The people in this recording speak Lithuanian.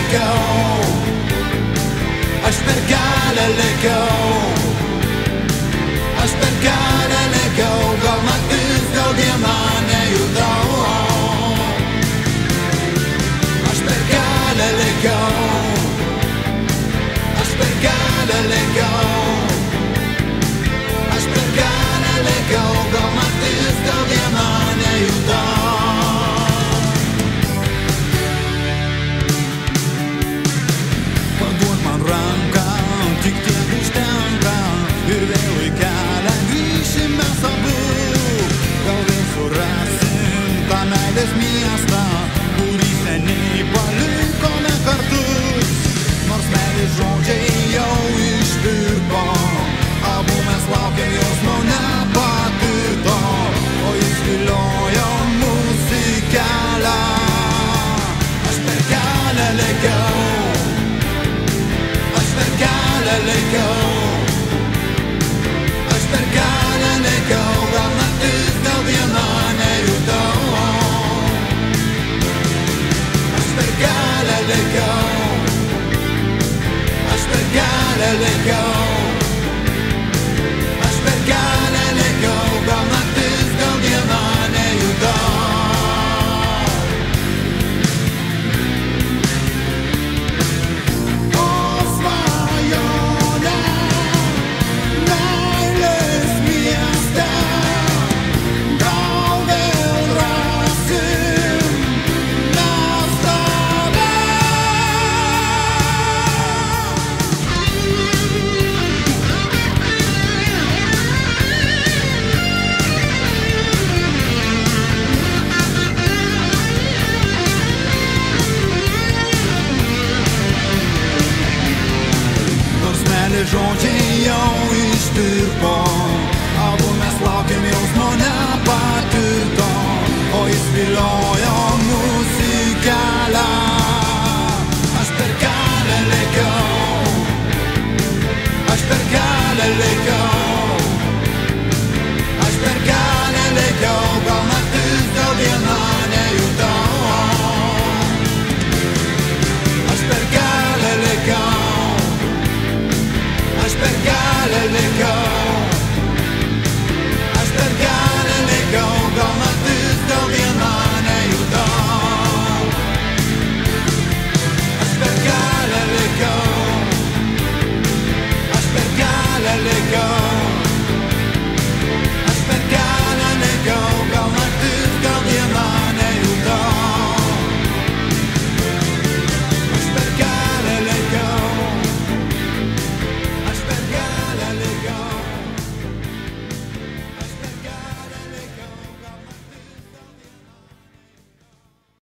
likau, aš per kelią likau, aš per kelią likau, gal naktis, gal diena nejutau. Aš per kelią likau, aš per kelią likau, aš per kelią likau, gal naktis, gal diena nejutau. Paduok man ranką, tik tiek užtenka, ir vėl į kelią grįšim mes abu. Gal vėl surasim tą meilės miestą, kurį seniai palikome kartu. Nors meilės žodžiai jau ištirpo, abu mes laukėm jausmo nepatirto, o jis viliojo mus į kelią. Aš per kelią likau, aš per kelią likau, aš per kelią likau, gal naktis, gal diena nejutau. Aš per kelią likau, aš per kelią likau, aš per kelią likau, gal naktis, gal diena nejutau. O svajonė, meilės mieste, gal vėl rasim mes tave. Nors meilės žodžiai